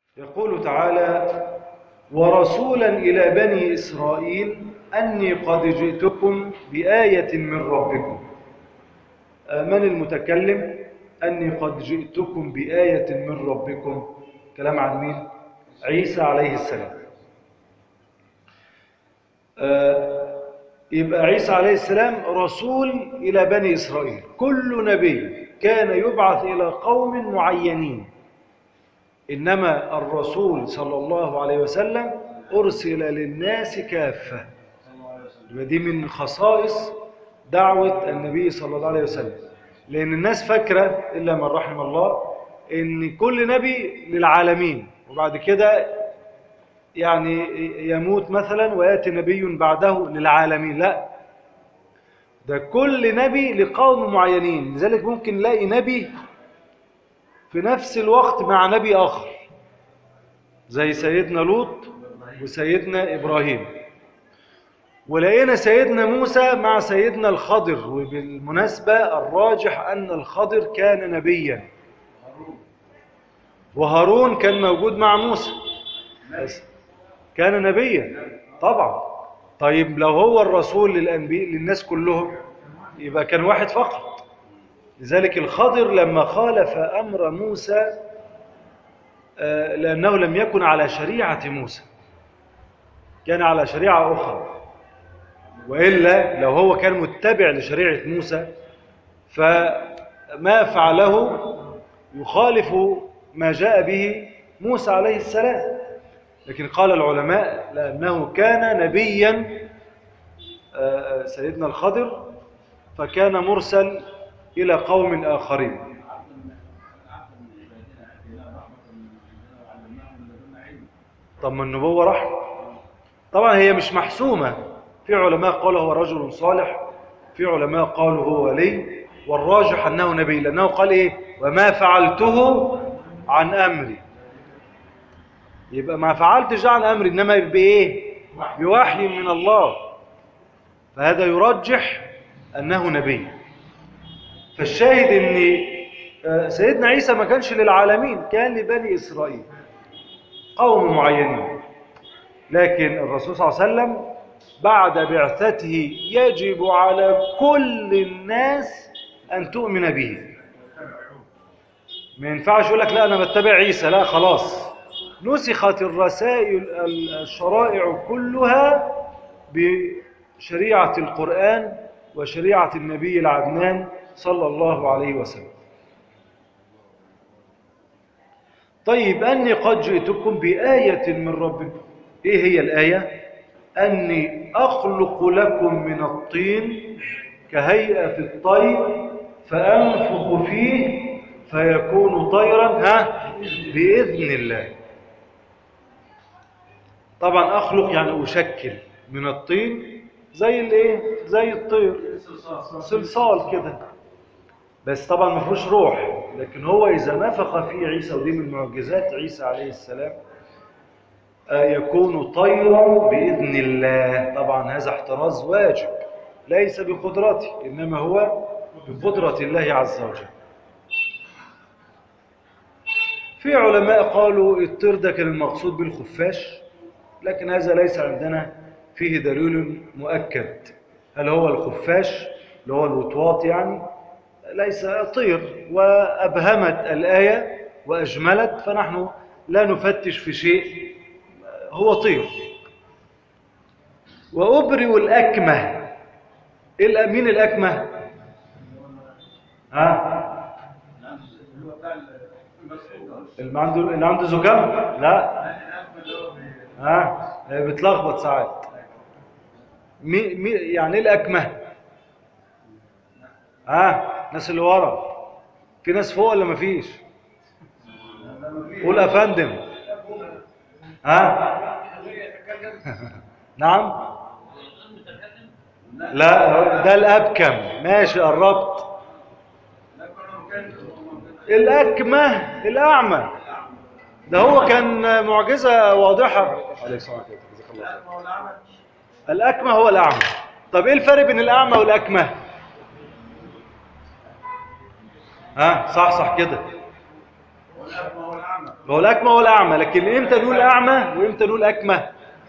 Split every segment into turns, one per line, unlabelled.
يقول تعالى: ورسولا إلى بني إسرائيل أني قد جئتكم بآية من ربكم. من المتكلم؟ أني قد جئتكم بآية من ربكم. كلام عن مين؟ عيسى عليه السلام. يبقى عيسى عليه السلام رسول إلى بني إسرائيل. كل نبي كان يبعث إلى قوم معينين، إنما الرسول صلى الله عليه وسلم أرسل للناس كافة. ودي من خصائص دعوة النبي صلى الله عليه وسلم، لأن الناس فاكرة إلا من رحم الله إن كل نبي للعالمين، وبعد كده يعني يموت مثلا ويأتي نبي بعده للعالمين. لا، ده كل نبي لقوم معينين. لذلك ممكن نلاقي نبي في نفس الوقت مع نبي آخر، زي سيدنا لوط وسيدنا إبراهيم، ولقينا سيدنا موسى مع سيدنا الخضر. وبالمناسبة الراجح أن الخضر كان نبيا، وهارون كان موجود مع موسى كان نبيا طبعا. طيب لو هو الرسول للأنبياء للناس كلهم يبقى كان واحد فقط. لذلك الخضر لما خالف أمر موسى لأنه لم يكن على شريعة موسى، كان على شريعة أخرى، وإلا لو هو كان متبع لشريعة موسى فما فعله يخالف ما جاء به موسى عليه السلام. لكن قال العلماء لأنه كان نبيا سيدنا الخضر، فكان مرسل إلى قوم آخرين. طب ما النبوة رحمة. طبعا هي مش محسومة، في علماء قالوا هو رجل صالح، في علماء قالوا هو ولي، والراجح أنه نبي، لأنه قال إيه؟ وما فعلته عن أمري. يبقى ما فعلتش عن أمري، إنما بإيه؟ بوحي من الله، فهذا يرجح أنه نبي. فالشاهد أن سيدنا عيسى ما كانش للعالمين، كان لبني إسرائيل قوم معينين. لكن الرسول صلى الله عليه وسلم بعد بعثته يجب على كل الناس أن تؤمن به. ما ينفعش يقول لك لا أنا بتبع عيسى، لا خلاص، نسخت الرسائل الشرائع كلها بشريعة القرآن وشريعة النبي العدنان صلى الله عليه وسلم. طيب أني قد جئتكم بآية من ربكم. إيه هي الآية؟ أني أخلق لكم من الطين كهيئة الطير فأنفخ فيه فيكون طيرا بإذن الله. طبعا أخلق يعني أشكل من الطين زي الايه؟ زي الطير، صلصال كده، بس طبعا ما فيهوش روح. لكن هو إذا نفخ فيه عيسى، ودي من معجزات عيسى عليه السلام، يكون طيرا بإذن الله. طبعا هذا احتراز واجب، ليس بقدرته إنما هو بقدرة الله عز وجل. في علماء قالوا الطير ده كان المقصود بالخفاش، لكن هذا ليس عندنا فيه دليل مؤكد. هل هو الخفاش اللي هو الوطواط يعني؟ ليس طير، وأبهمت الآية وأجملت، فنحن لا نفتش في شيء، هو طير. وأبرئ الأكمه. مين الأكمه؟ اللي عنده زكام؟ لا، بتلخبط ساعات. يعني ايه الأكمه؟ الناس اللي ورا. في ناس فوق ولا مفيش؟ قول أفندم. نعم. لا، ده الأبكم. ماشي، قربت. الأكمه الأعمى، ده هو كان معجزة واضحة. الأكمه هو الأعمى. طب إيه الفرق بين الأعمى والأكمه؟ صح كده. فهو الأكمى هو الأعمى، لكن إمتى نقول أعمى وإمتى نقول أكمى؟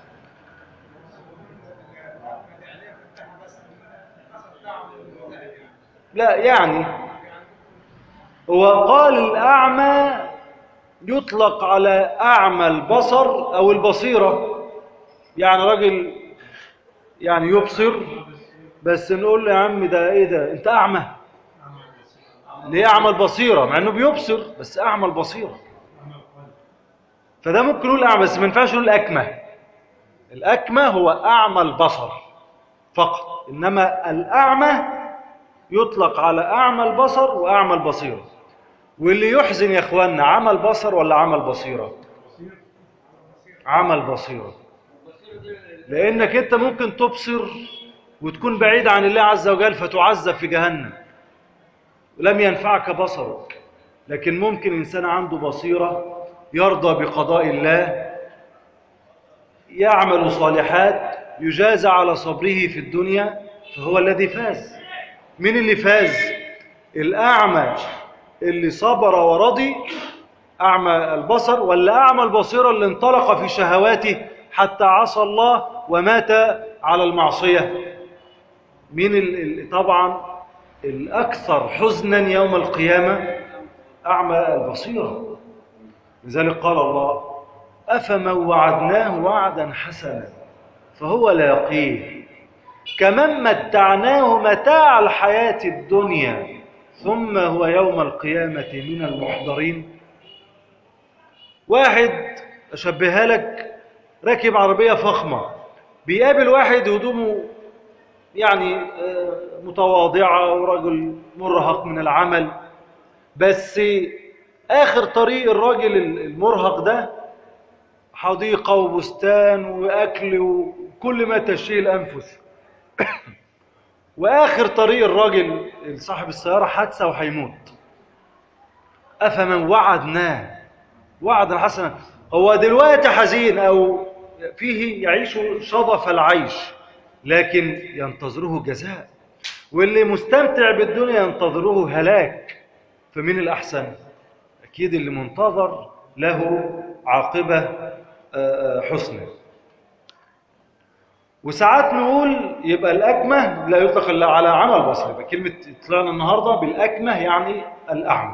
لا، يعني هو قال الأعمى يطلق على أعمى البصر أو البصيرة، يعني راجل يعني يبصر بس نقول له يا عم ده إيه ده أنت أعمى، ليه أعمى البصيرة مع أنه بيبصر بس أعمى البصيرة، فده ممكن نقول أعمى بس ما ينفعش نقول أكمى. الأكمى هو أعمى البصر فقط، إنما الأعمى يطلق على أعمى البصر وأعمى البصيرة. واللي يحزن يا إخواننا عمى البصر ولا عمى البصيرة؟ عمى البصيرة، لأنك أنت ممكن تبصر وتكون بعيد عن الله عز وجل فتعذب في جهنم ولم ينفعك بصرك، لكن ممكن إنسان عنده بصيرة يرضى بقضاء الله، يعمل صالحات، يجازى على صبره في الدنيا، فهو الذي فاز. من اللي فاز؟ الأعمى اللي صبر ورضي أعمى البصر، ولا أعمى البصيرة اللي انطلق في شهواته حتى عصى الله ومات على المعصية؟ طبعا الأكثر حزنا يوم القيامة أعمى البصيرة. لذلك قال الله أفمن وعدناه وعدا حسنا فهو لاقيه كمن متعناه متاع الحياة الدنيا ثم هو يوم القيامة من المحضرين. واحد أشبهها لك راكب عربية فخمة، بيقابل واحد هدومه يعني متواضعة ورجل مرهق من العمل، بس آخر طريق الراجل المرهق ده حديقة وبستان وأكل وكل ما تشتهي الأنفس وآخر طريق الراجل صاحب السيارة حادثة وهيموت. أفمن وعدناه وعدا حسنا، هو دلوقتي حزين أو فيه يعيش شظف العيش لكن ينتظره جزاء، واللي مستمتع بالدنيا ينتظره هلاك. فمن الأحسن؟ أكيد اللي منتظر له عاقبة حسنى. وساعات نقول يبقى الأكمه لا يطلق إلا على عمى البصر، يبقى كلمة طلعنا النهاردة بالأكمه يعني الأعمى.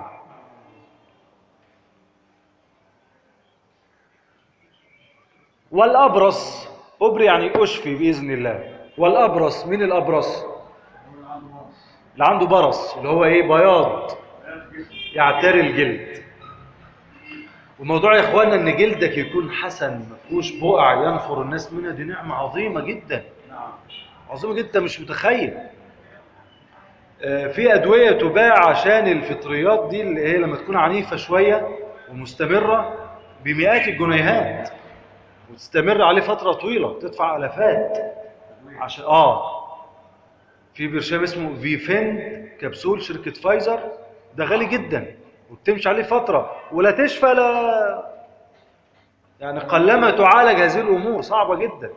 والأبرص، أبري يعني أشفي بإذن الله. والأبرص، من الأبرص؟ اللي عنده برص، اللي هو إيه؟ بياض يعتري الجلد. وموضوع يا إخواننا إن جلدك يكون حسن ما فيهوش بقع ينفر الناس منها، دي نعمة عظيمة جدا، عظيمة جدا مش متخيل. في أدوية تباع عشان الفطريات دي اللي هي لما تكون عنيفة شوية ومستمرة بمئات الجنيهات وتستمر عليه فترة طويلة، تدفع ألفات عشان في برشام اسمه فيفين كبسول شركة فايزر، ده غالي جدا وبتمشي عليه فترة ولا تشفى لا يعني قلما تعالج هذه الأمور صعبة جدا.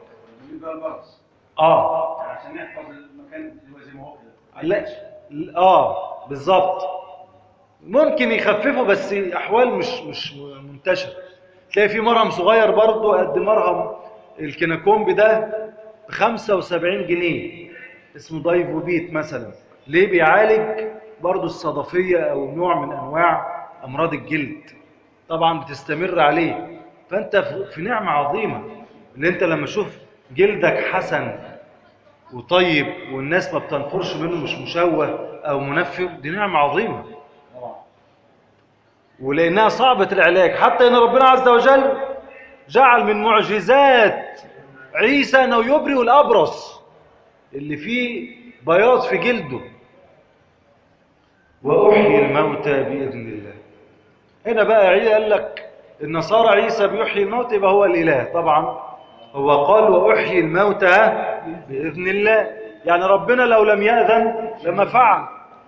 عشان يحفظ المكان زي ما هو كده.
لا بالظبط، ممكن يخففه بس أحوال مش منتشرة. تلاقي في مرهم صغير برضه قد مرهم الكيناكومب ده ب75 جنيه اسمه دايفوبيت مثلا. ليه؟ بيعالج برضه الصدفية أو نوع من أنواع أمراض الجلد، طبعا بتستمر عليه. فأنت في نعمة عظيمة اللي أنت لما تشوف جلدك حسن وطيب والناس ما بتنفرش منه، مش مشوه أو منفر، دي نعمة عظيمة. ولأنها صعبة العلاج، حتى إن ربنا عز وجل جعل من معجزات عيسى أنه يبرئ الأبرص اللي فيه بياض في جلده، وأحيي الموتى بإذن الله. هنا بقى قال لك النصارى عيسى بيحيي الموتى يبقى هو الإله، طبعا هو قال وأحيي الموتى بإذن الله، يعني ربنا لو لم يأذن لما فعل.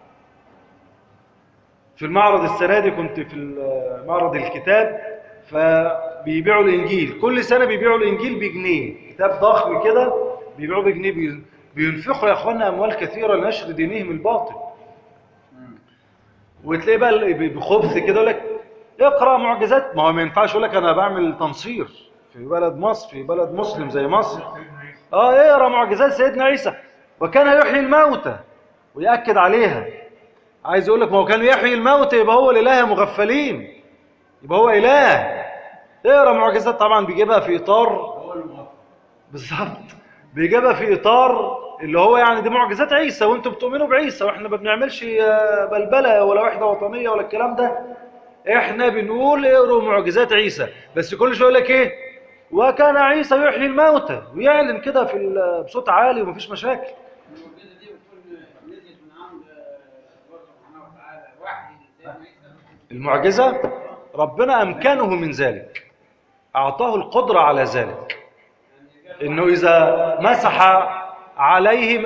في المعرض السنة دي كنت في معرض الكتاب، فبيبيعوا الإنجيل كل سنة، بيبيعوا الإنجيل بجنيه، كتاب ضخم كده بيبيعوا بجنيه. بينفقوا يا أخوانا أموال كثيرة لنشر دينهم الباطل. وتلاقي بقى بخبث كده يقول لك اقرأ معجزات. ما هو ما ينفعش يقول لك أنا بعمل تنصير في بلد مصر، في بلد مسلم زي مصر. اقرأ معجزات سيدنا عيسى. وكان يحيي الموتى ويأكد عليها. عايز يقول لك ما هو كان يحيي الموتى يبقى هو الإله يا مغفلين، يبقى هو إله. اقرأ معجزات. طبعا بيجيبها في إطار بالظبط، بيجيبها في إطار اللي هو يعني دي معجزات عيسى وانتم بتؤمنوا بعيسى، واحنا ما بنعملش بلبلة ولا وحدة وطنية ولا الكلام ده. احنا بنقول اقروا معجزات عيسى. بس كل شويه يقول لك ايه؟ وكان عيسى يحيي الموتى، ويعلن كده بصوت عالي ومفيش مشاكل.
المعجزه دي بتكون نزلت من عند الله سبحانه وتعالى وحي لسيدنا عيسى.
المعجزه ربنا امكنه من ذلك، اعطاه القدره على ذلك، انه اذا مسح عليه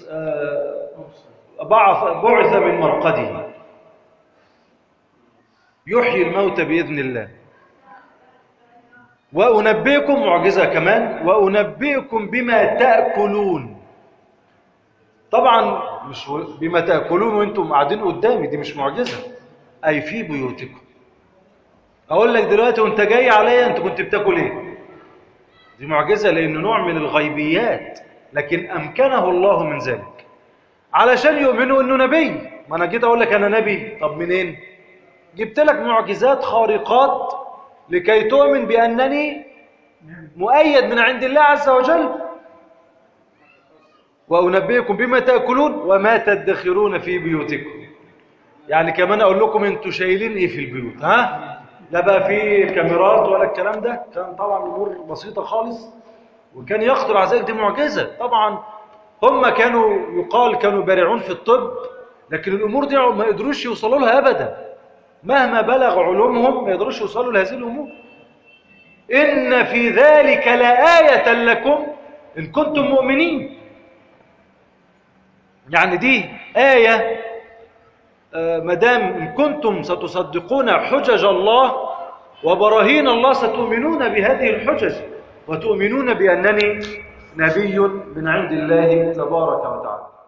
بعث من مرقده يحيي الموتى بإذن الله. وأنبئكم معجزة كمان، وأنبئكم بما تأكلون. طبعا مش بما تأكلون وانتم قاعدين قدامي، دي مش معجزة، أي في بيوتكم. أقول لك دلوقتي وانت جاي عليا انت كنت بتاكل ايه؟ دي معجزة لأنه نوع من الغيبيات، لكن أمكنه الله من ذلك علشان يؤمنوا أنه نبي. ما أنا جيت أقول لك أنا نبي، طب منين؟ جبت لك معجزات خارقات لكي تؤمن بأنني مؤيد من عند الله عز وجل. وأنبئكم بما تأكلون وما تدخرون في بيوتكم. يعني كمان أقول لكم أنتوا شايلين إيه في البيوت، ها؟ لا بقى في كاميرات ولا الكلام ده، كان طبعا أمور بسيطة خالص. وكان يخطر على ذلك، دي معجزة. طبعا هم كانوا بارعون في الطب، لكن الأمور دي ما يقدروش يوصلوا لها أبدا. مهما بلغ علومهم ما يقدروش يوصلوا لهذه الأمور. إن في ذلك لآية لكم إن كنتم مؤمنين. يعني دي آية مدام إن كنتم ستصدقون حجج الله وبراهين الله ستؤمنون بهذه الحجج وتؤمنون بأنني نبي من عند الله تبارك وتعالى.